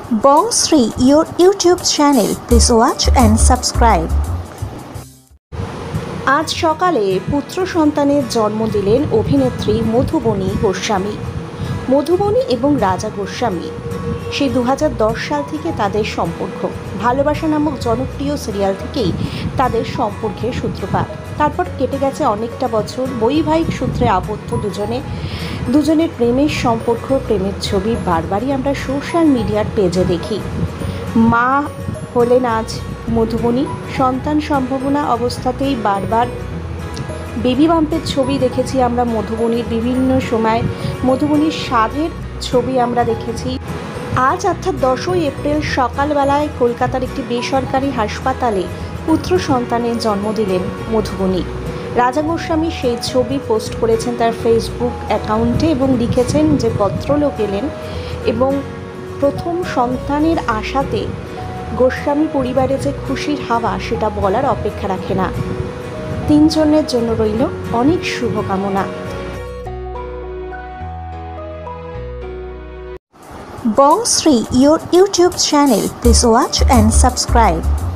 Bongshri, your YouTube channel. Please watch and subscribe. আজ সকালে পুত্র সন্তানের জন্ম দিলেন অভিনেত্রী মধুবনী গোস্বামী। মধুবনী এবং রাজা গোস্বামী সেই 2010 সাল থেকে তাদের সম্পর্ক। ভালোবাসা নামক জনপ্রিয় সিরিয়াল থেকেই তাদের সম্পর্কের সূত্রপাত। তারপর কেটে গেছে অনেকটা বছর, বৈবাহিক সূত্রে আবদ্ধ দুজনের প্রেমের সম্পর্ক, প্রেমের ছবি বারবারই আমরা সোশ্যাল মিডিয়ার পেজে দেখি। মা হলেন আজ মধুবনী। সন্তান সম্ভাবনা অবস্থাতেই বারবার বেবি বাম্পের ছবি দেখেছি আমরা মধুবনীর, বিভিন্ন সময় মধুবনীর সাধের ছবি আমরা দেখেছি। আজ অর্থাৎ 10ই এপ্রিল সকালবেলায় কলকাতার একটি বেসরকারি হাসপাতালে পুত্র সন্তানের জন্ম দিলেন মধুবনী। রাজা গোস্বামী সেই ছবি পোস্ট করেছেন তার ফেসবুক অ্যাকাউন্টে এবং লিখেছেন যে ভদ্রলোক এলেন এবং প্রথম সন্তানের আশাতে গোস্বামী পরিবারে যে খুশির হাওয়া সেটা বলার অপেক্ষা রাখে না। তিনজনের জন্য রইল অনেক শুভকামনা। Bongshri, your YouTube channel. Please watch and subscribe.